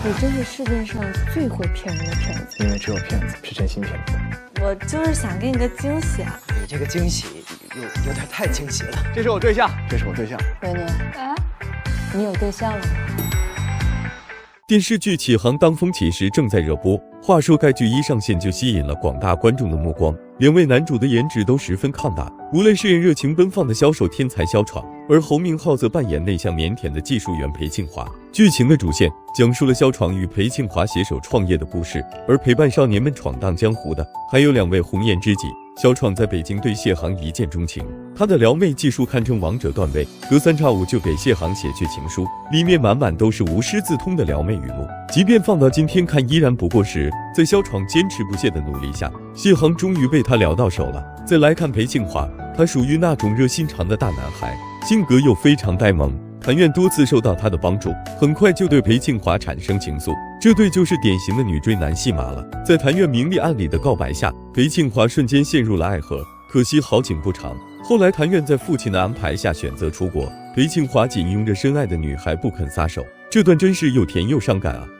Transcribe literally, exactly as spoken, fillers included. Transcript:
你真是世界上最会骗人的骗子， 因为只有骗子是真心骗你。 我就是想给你个惊喜啊！ 你这个惊喜有有点太惊喜了。 这是我对象，这是我对象。 维尼，啊，你有对象了吗？ 电视剧《启航》当风起时正在热播。话说该剧一上线就吸引了广大观众的目光，两位男主的颜值都十分抗大，无论饰演热情奔放的销售天才萧闯，而侯明昊则扮演内向腼腆的技术员裴庆华。剧情的主线讲述了萧闯与裴庆华携手创业的故事，而陪伴少年们闯荡江湖的还有两位红颜知己。萧闯在北京对谢航一见钟情，他的撩妹技术堪称王者段位，隔三差五就给谢航写去情书，里面满满都是无师自通的撩妹语录。即便放到今天看依然不过时。在萧闯坚持不懈的努力下，谢航终于被他撩到手了。再来看裴庆华，他属于那种热心肠的大男孩，性格又非常呆萌。谭院多次受到他的帮助，很快就对裴庆华产生情愫，这对就是典型的女追男戏码了。在谭院明里暗里的告白下，裴庆华瞬间陷入了爱河。可惜好景不长，后来谭院在父亲的安排下选择出国，裴庆华紧拥着深爱的女孩不肯撒手，这段真是又甜又伤感啊。